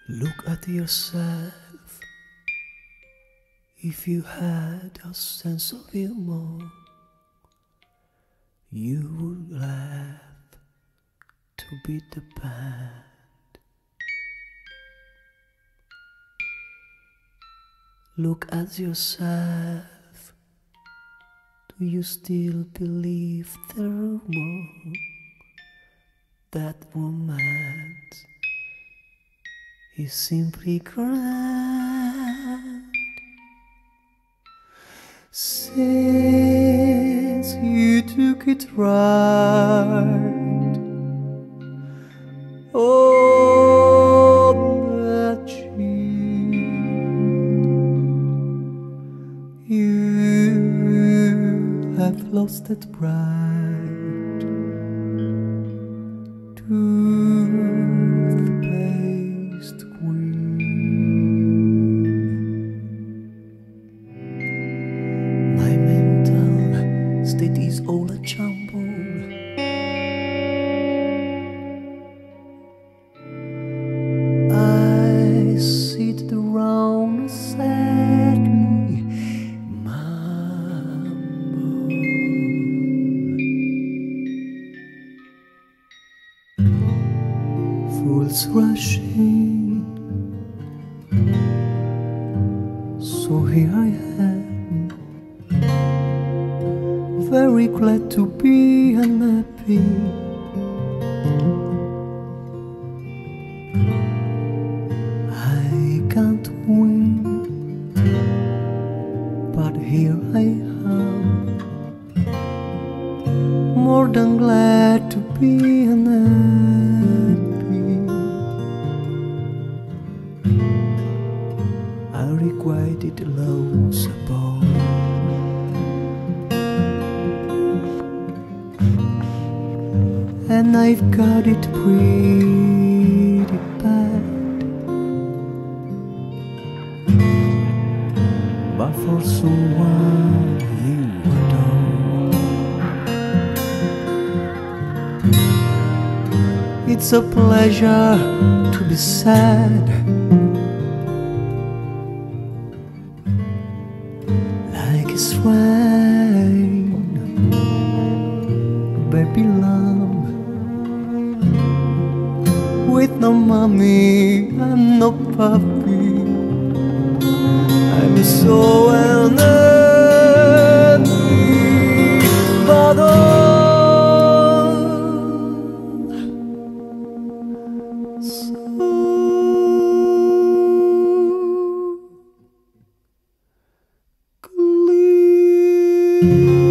Look at yourself. If you had a sense of humor, you would laugh to beat the band. Look at yourself. Do you still believe the rumor that romance is simply grand? Since you took it right, oh, that you have lost that bright toothpaste queen. My mental state is all a jumble. I sit around sadly mumble. Fools rushing, so here I am, very glad to be unhappy. I can't win, but here I am, more than glad to be unhappy. I requited loads above, and I've got it pretty bad. But for someone you adore, it's a pleasure to be sad, like it's rain, baby lamb, with no mommy and no puppy. I'm so unhappy, but oh, so clean.